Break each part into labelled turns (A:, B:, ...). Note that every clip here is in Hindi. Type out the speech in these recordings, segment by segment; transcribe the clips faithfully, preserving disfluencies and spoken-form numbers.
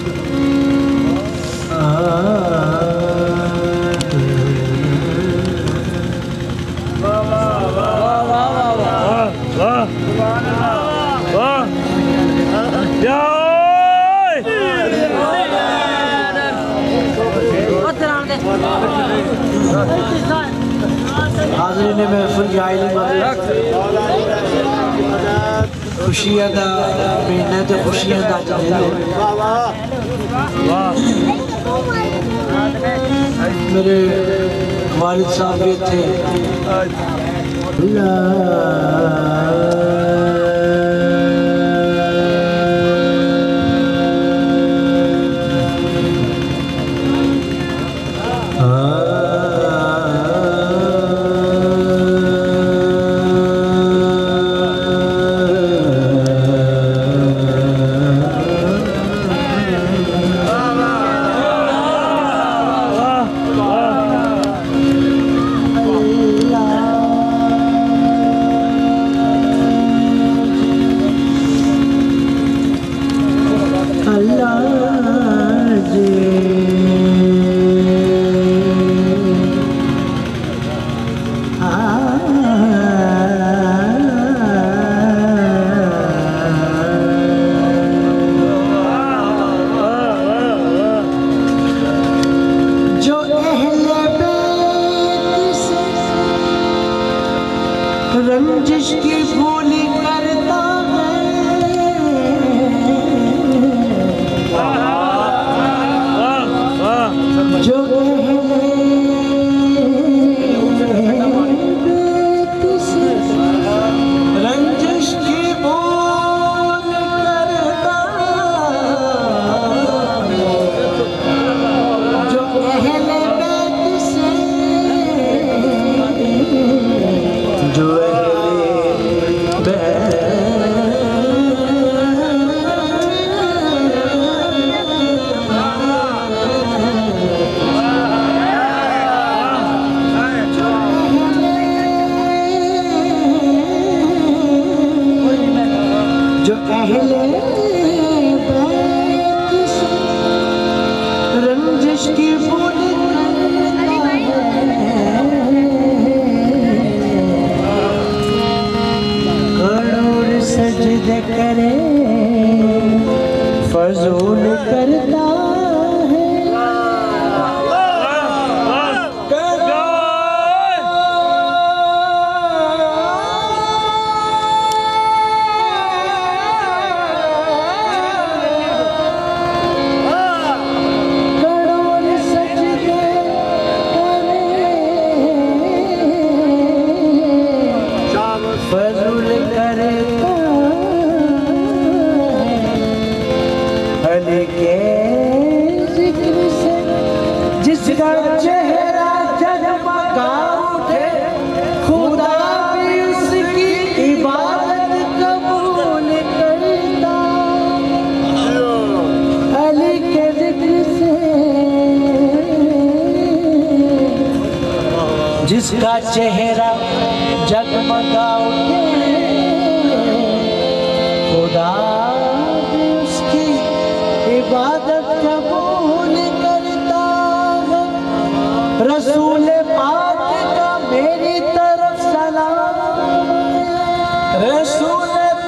A: हाज़रीन महफिल जाइली खुशियां दा महीना ते खुशियां दा मेरे वालिद साहब भी थे रंजिश की भूली करता है जो रंजिश की भूल करता जो अहले बैत से जो जो अहले बैत से रंजिश की भूल करोड़ सजदे करे फजूल करता फजूल करता अली के जिक्र से जिसका चेहरा जगमगा उठे खुदा भी उसकी इबादत कबूल करता अली के जिक्र से जिसका चेहरा जगमगा उठे खुदा भी उसकी इबादत कबूल करता है रसूल पाक का मेरी तरफ सलाम रसूल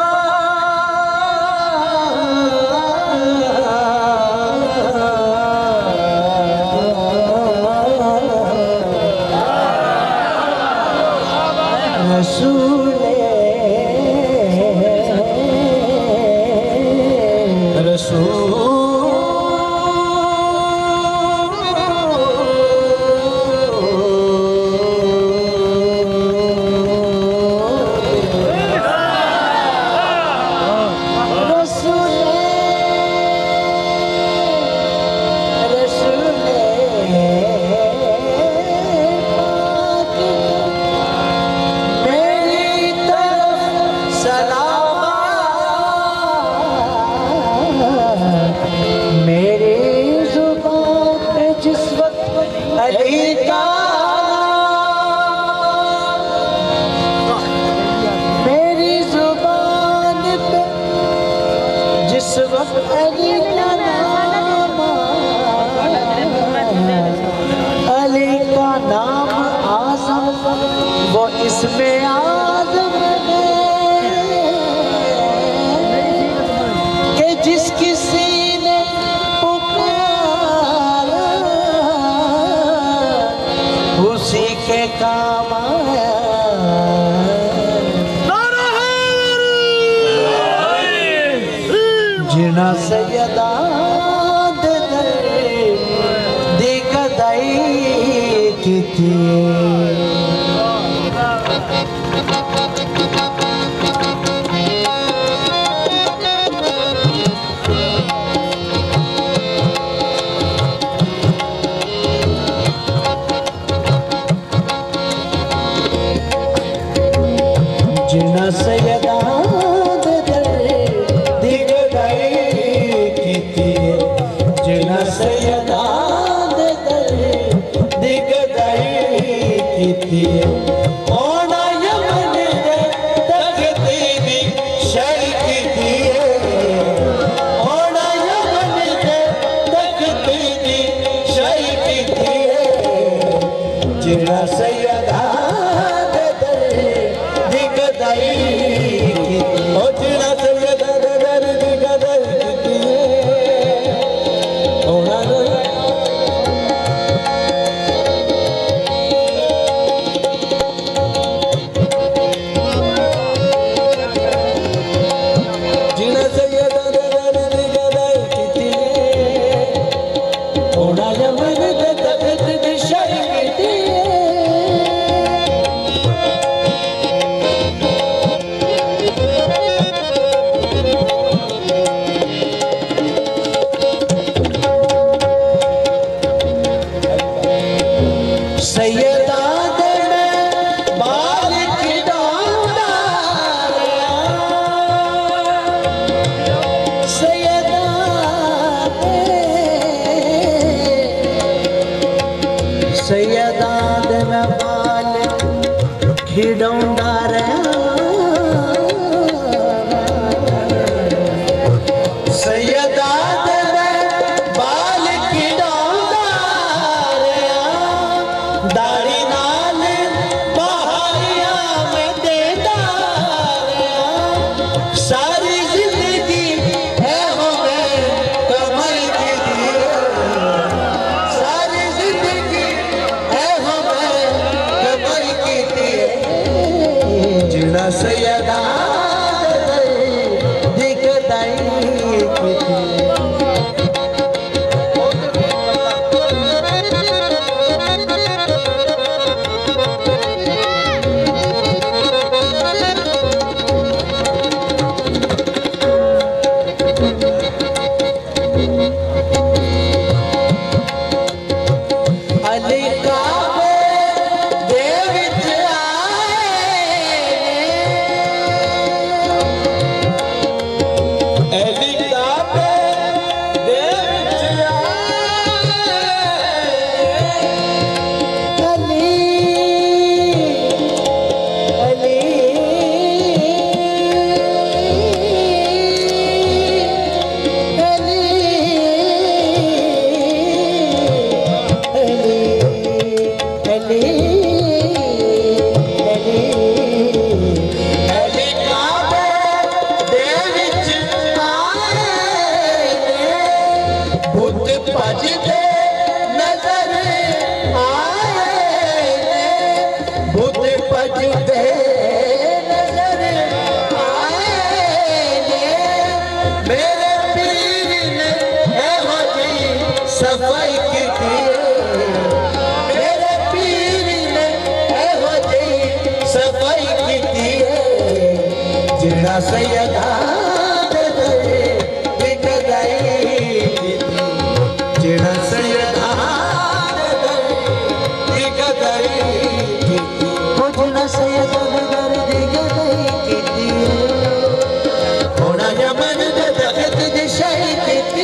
A: रसूल रसूल जिस वक्त अली का नाम इसमें आदम ने कि जिस किसी ने पुकारा उसी के काम आया। जिना सैयदा जिना सैयदा जिना सैयदा होना यमन तखती दी शर्क दिए होना यमन तखती दी शर्क दिए जिना सैयदा दिगदाई ओ जिना सैयदा दिगदाई होना सैयदा बाल खिड़ौना सैयदा सैयदा बाल खिड़ौना सैयदा दाढ़ी नाल बहारिया में देता सारी जिंदगी है हमें कमाई की दिए सारी जिंदगी है हमें कमाई की दिए जिना सैयदा दिखदाई की सफाई की मेरे पीर ने हो जी सफाई की जिना सैयदा जिना सैयदा जिना सैयदा होना यमन तखत दिशाई की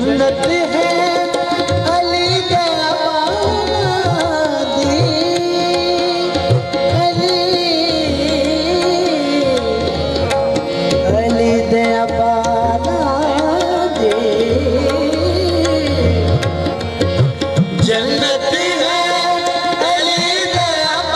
A: जन्नत है अली दे आबादी, अली अली दे आबादी। जन्नत है अली दे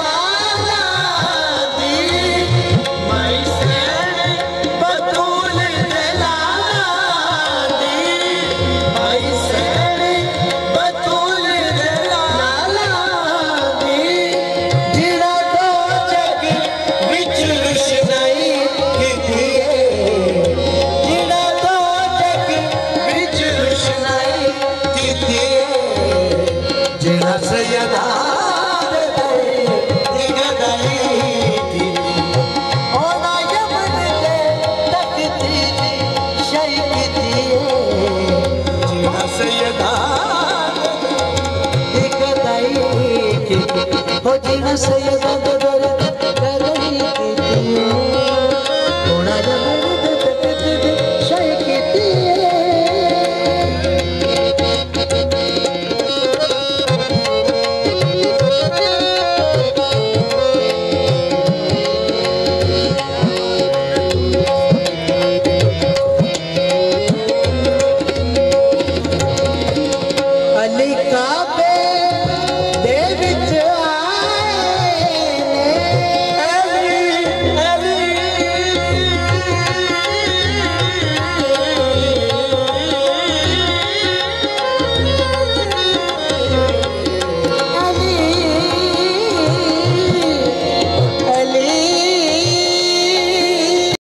A: आबादी, मैं से बतूल दे लाला दी, मैं से बतूल दे लाला दी। जिड़ा दो जग विच रुशनाई कीती है, जिड़ा दो जग विच रुशनाई कीती है। जिड़ा सैयदा दे दिगदाई कीती, ओना यमन दे तकती शई कीती है। जिड़ा सैयदा दे दिगदाई कीती, हो जिड़ा सैयदा दे